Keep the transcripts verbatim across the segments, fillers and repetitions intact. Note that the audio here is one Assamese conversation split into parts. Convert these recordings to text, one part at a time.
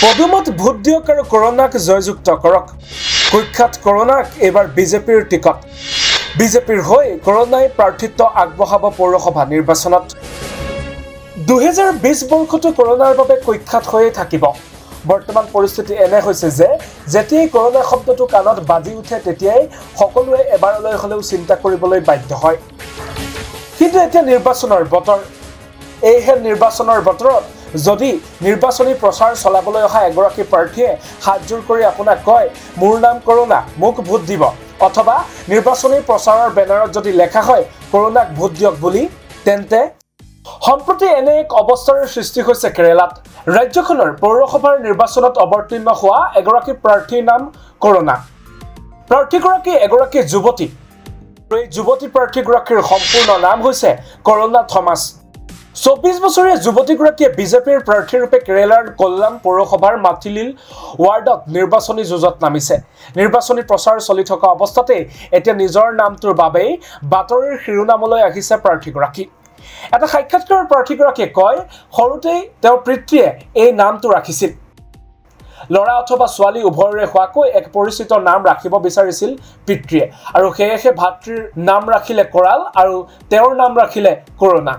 পদুমত ভোট দিয়ক আৰু কৰোনাক জয়যুক্ত কৰক কুখ্যাত কৰোনাক এবাৰ বিজেপিৰ টিকট বিজেপিৰ হৈ কৰোনাই প্ৰাৰ্থিত্ব আগবঢ়াব পৌৰসভা নিৰ্বাচনত দুই হাজাৰ বিশ বৰ্ষটো কৰোনাৰ বাবে কুখ্যাত হৈয়ে থাকিব বৰ্তমান পৰিস্থিতি এনে হৈছে যে যেতিয়াই কৰোনা শব্দটো কাণত বাজি উঠে তেতিয়াই সকলোৱে এবাৰলৈ হলেও চিন্তা কৰিবলৈ বাধ্য হয় কিন্তু এতিয়া নিৰ্বাচনৰ বতৰ এইহে নিৰ্বাচনৰ বতৰত যদি নিৰ্বাচনী প্ৰচাৰ চলাবলৈ অহা এগৰাকী প্ৰাৰ্থীয়ে হাতজোৰ কৰি আপোনাক কয় মোৰ নাম কৰোনা মোক ভোট দিব অথবা নিৰ্বাচনী প্ৰচাৰৰ বেনাৰত যদি লেখা হয় কৰোনাক ভোট দিয়ক বুলি তেন্তে সম্প্ৰতি এনে এক অৱস্থাৰ সৃষ্টি হৈছে কেৰালাত ৰাজ্যখনৰ পৌৰসভাৰ নিৰ্বাচনত অৱতীৰ্ণ হোৱা এগৰাকী প্ৰাৰ্থীৰ নাম কৰোনা প্ৰাৰ্থীগৰাকী এগৰাকী যুৱতী এই যুৱতী প্ৰাৰ্থীগৰাকীৰ সম্পূৰ্ণ নাম হৈছে কৰোনা থমাস চৌব্বিছ বছৰীয়া যুৱতীগৰাকীয়ে বিজেপিৰ প্ৰাৰ্থী ৰূপে কেৰালাৰ কোল্লাম পৌৰসভাৰ মাথিলিল ৱাৰ্ডত নিৰ্বাচনী যুঁজত নামিছে নিৰ্বাচনী প্ৰচাৰ চলি থকা অৱস্থাতে এতিয়া নিজৰ নামটোৰ বাবেই বাতৰিৰ শিৰোনামলৈ আহিছে প্ৰাৰ্থীগৰাকী এটা সাক্ষাৎকাৰৰ প্ৰাৰ্থীগৰাকীয়ে কয় সৰুতেই তেওঁৰ পিতৃয়ে এই নামটো ৰাখিছিল লৰা অথবা ছোৱালী উভয়ৰে হোৱাকৈ এক পৰিচিত নাম ৰাখিব বিচাৰিছিল পিতৃয়ে আৰু সেয়েহে ভাতৃৰ নাম ৰাখিলে কৰাল আৰু তেওঁৰ নাম ৰাখিলে কৰোনা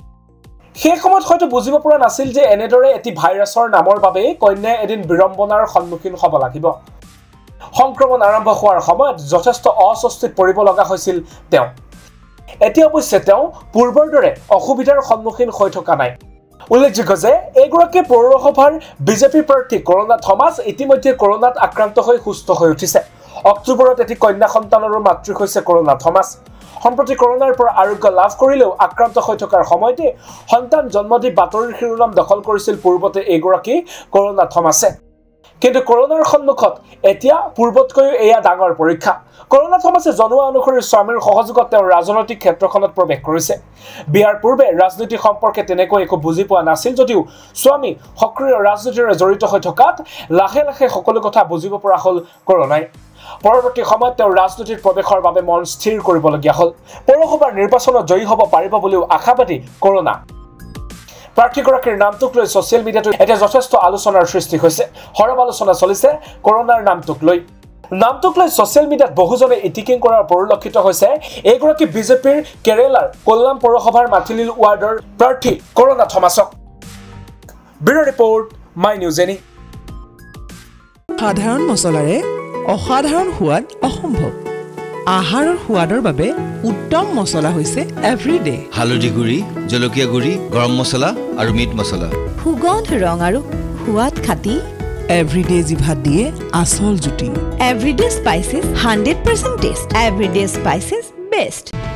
সেই সময়ত হয়তো বুজিব পৰা নাছিল যে এনেদৰে এটি ভাইৰাছৰ নামৰ বাবে কন্যাই এদিন বিৰম্বনাৰ সন্মুখীন হ'ব লাগিব সংক্ৰমণ আৰম্ভ হোৱাৰ সময়ত যথেষ্ট অস্বস্তিত পৰিব লগা হৈছিল তেওঁ এতিয়া অৱশ্যে তেওঁ পূৰ্বৰ দৰে অসুবিধাৰ সন্মুখীন হৈ থকা নাই উল্লেখযোগ্য যে এগৰাকী পৌৰসভাৰ বিজেপি প্ৰাৰ্থী কৰোনা থমাস ইতিমধ্যে কৰোনাত আক্ৰান্ত হৈ সুস্থ হৈ উঠিছে অক্টোবৰত এটি কন্যা সন্তানৰো মাতৃ হৈছে কৰোনা থমাস সম্প্ৰতি কৰোনাৰ পৰা আৰোগ্য লাভ কৰিলেও আক্ৰান্ত হৈ থকাৰ সময়তে সন্তান জন্ম দি বাতৰিৰ শিৰোনাম দখল কৰিছিল পূৰ্বতে এগৰাকী কৰোনা থমাসে কিন্তু কৰোনাৰ সন্মুখত এতিয়া পূৰ্বতকৈ এয়া ডাঙৰ পৰীক্ষা কৰোনা থমাসে জনোৱা অনুসৰি স্বামীৰ সহযোগত তেওঁ ৰাজনৈতিক ক্ষেত্ৰখনত প্ৰৱেশ কৰিছে বিয়াৰ পূৰ্বে ৰাজনীতি সম্পৰ্কে তেনেকৈ একো বুজি পোৱা নাছিল যদিও স্বামী সক্ৰিয় ৰাজনীতিৰে জড়িত হৈ থকাত লাহে লাহে সকলো কথা বুজিব পৰা হ'ল কৰোনাই পৰৱৰ্তী সময়ত তেওঁ ৰাজনীতিৰ প্ৰৱেশৰ বাবে মন স্থিৰ কৰিবলগীয়া হ'ল পৌৰসভাৰ নিৰ্বাচনত জয়ী হ'ব পাৰিব বুলিও আশাবাদী কৰোনা প্ৰাৰ্থীগৰাকীৰ নামটোক লৈ ছ'চিয়েল মিডিয়াটো এতিয়া যথেষ্ট আলোচনাৰ সৃষ্টি হৈছে হৰব আলোচনা চলিছে কৰোনাৰ নামটোক লৈ নামটোক লৈ ছ'চিয়েল মিডিয়াত বহুজনে ইটিকিং কৰাৰ পৰিলক্ষিত হৈছে এইগৰাকী বিজেপিৰ কেৰালাৰ কোল্লাম পৌৰসভাৰ মাথিলিল ৱাৰ্ডৰ প্ৰাৰ্থী কৰোনা থমাসক ব্যুৰ' ৰিপৰ্ট মাই নিউজ এনি সাধাৰণ মছলাৰে অসাধাৰণ সোৱাদ অসম্ভৱ আহাৰৰ সোৱাদৰ বাবে উত্তম মছলা হৈছে এভৰিডে হালধি গুড়ি জলকীয়া গুড়ি গৰম মছলা আৰু মিট মছলা সুগন্ধ ৰং আৰু সোৱাদ খাটি এভৰিডে জিভাত দিয়ে আচল জুতি everyday spices hundred percent taste everyday spices best